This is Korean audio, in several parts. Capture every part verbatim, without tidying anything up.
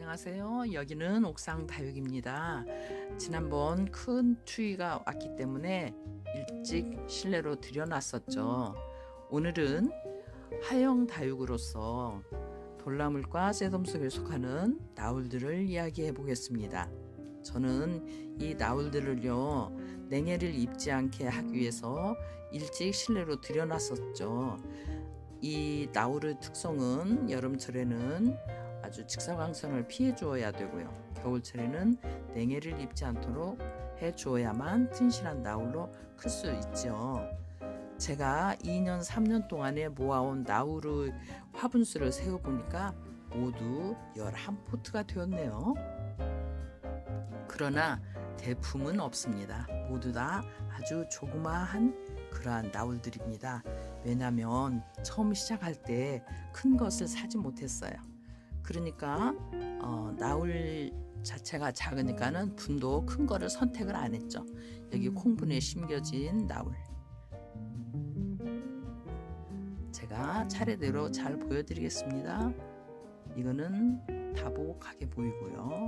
안녕하세요. 여기는 옥상 다육입니다. 지난번 큰 추위가 왔기 때문에 일찍 실내로 들여놨었죠. 오늘은 하영 다육으로서 돌나물과 새덤속에 속하는 나울들을 이야기해 보겠습니다. 저는 이 나울들을요 냉해를 입지 않게 하기 위해서 일찍 실내로 들여놨었죠. 이 나울의 특성은 여름철에는 아주 직사광선을 피해 주어야 되고요, 겨울철에는 냉해를 입지 않도록 해 주어야만 튼실한 나울로 클 수 있죠. 제가 이 년 삼 년 동안에 모아온 나울의 화분수를 세어보니까 모두 열한 포트가 되었네요. 그러나 대품은 없습니다. 모두 다 아주 조그마한 그러한 나울들입니다. 왜냐하면 처음 시작할 때 큰 것을 사지 못했어요. 그러니까 어, 나울 자체가 작으니까는 분도 큰 거를 선택을 안 했죠. 여기 콩분에 심겨진 나울, 제가 차례대로 잘 보여드리겠습니다. 이거는 다복하게 보이고요,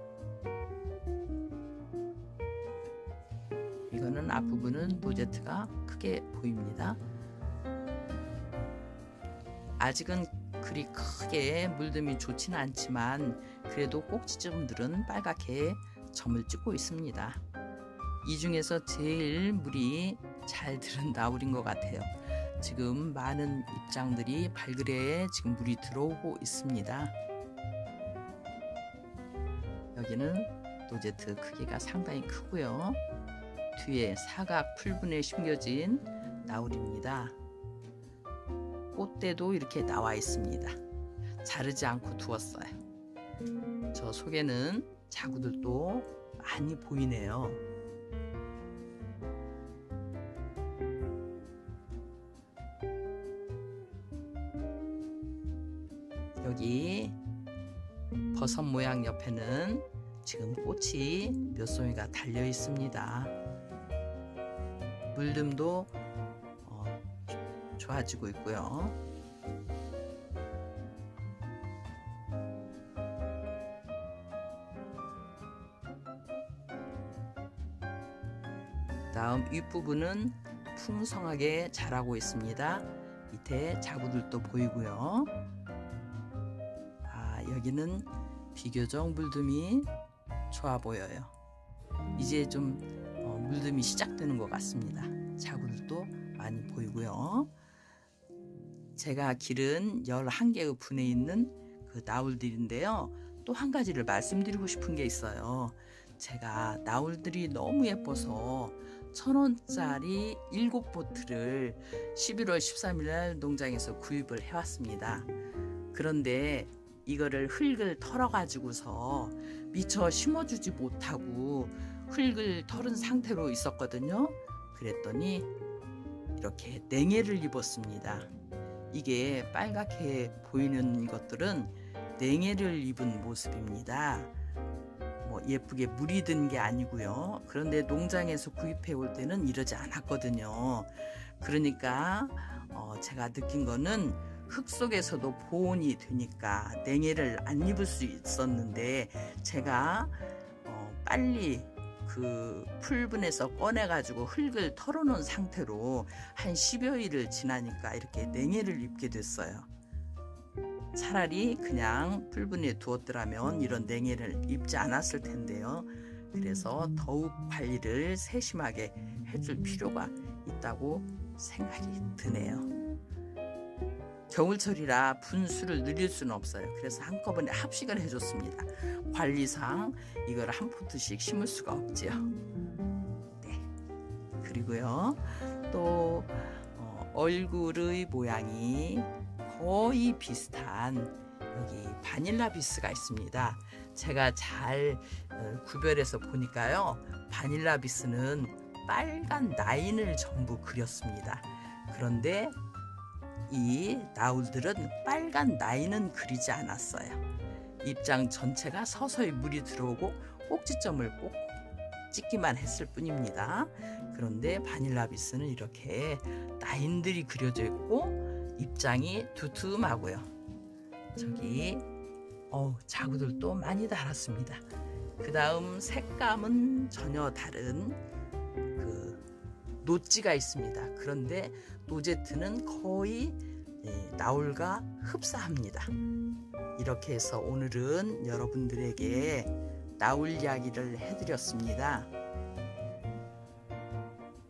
이거는 앞부분은 로제트가 크게 보입니다. 아직은 그리 크게 물듦이 좋지는 않지만 그래도 꼭지점들은 빨갛게 점을 찍고 있습니다. 이 중에서 제일 물이 잘 들은 나울인 것 같아요. 지금 많은 입장들이 발그레에 지금 물이 들어오고 있습니다. 여기는 로제트 크기가 상당히 크고요, 뒤에 사각 풀분에 심겨진 나울입니다. 꽃대도 이렇게 나와 있습니다. 자르지 않고 두었어요. 저 속에는 자구들도 많이 보이네요. 여기 버섯 모양 옆에는 지금 꽃이 몇 송이가 달려 있습니다. 물듦도 어, 좋아지고 있고요. 다음 윗부분은 풍성하게 자라고 있습니다. 밑에 자구들도 보이고요. 아, 여기는 비교적 물듦이 좋아 보여요. 이제 좀 어, 물듦이 시작되는 것 같습니다. 자구들도 많이 보이고요. 제가 기른 열한 개의 분에 있는 그 나울들인데요, 또 한 가지를 말씀드리고 싶은 게 있어요. 제가 나울들이 너무 예뻐서 천 원짜리 일곱 포트를 십일월 십삼일 날 농장에서 구입을 해왔습니다. 그런데 이거를 흙을 털어 가지고서 미처 심어주지 못하고 흙을 털은 상태로 있었거든요. 그랬더니 이렇게 냉해를 입었습니다. 이게 빨갛게 보이는 것들은 냉해를 입은 모습입니다. 뭐 예쁘게 물이 든 게 아니고요. 그런데 농장에서 구입해 올 때는 이러지 않았거든요. 그러니까 어 제가 느낀 거는 흙 속에서도 보온이 되니까 냉해를 안 입을 수 있었는데, 제가 어 빨리 그 풀분에서 꺼내 가지고 흙을 털어놓은 상태로 한 십여일을 지나니까 이렇게 냉해를 입게 됐어요. 차라리 그냥 풀분에 두었더라면 이런 냉해를 입지 않았을 텐데요. 그래서 더욱 관리를 세심하게 해줄 필요가 있다고 생각이 드네요. 겨울철이라 분수를 늘릴 수는 없어요. 그래서 한꺼번에 합식을 해줬습니다. 관리상 이걸 한 포트씩 심을 수가 없지요. 네. 그리고요, 또 어, 얼굴의 모양이 거의 비슷한 여기 바닐라 비스가 있습니다. 제가 잘 어, 구별해서 보니까요, 바닐라 비스는 빨간 라인을 전부 그렸습니다. 그런데 이 나울들은 빨간 라인은 그리지 않았어요. 입장 전체가 서서히 물이 들어오고 꼭지점을 꼭 찍기만 했을 뿐입니다. 그런데 바닐라 비스는 이렇게 라인들이 그려져 있고 입장이 두툼하고요. 저기 어, 자구들도 많이 달았습니다. 그 다음 색감은 전혀 다른 그 노지가 있습니다. 그런데 노제트는 거의 예, 나울과 흡사합니다. 이렇게 해서 오늘은 여러분들에게 나울 이야기를 해드렸습니다.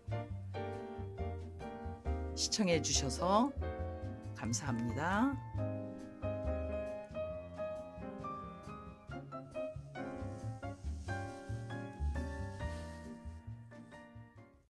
시청해 주셔서 감사합니다.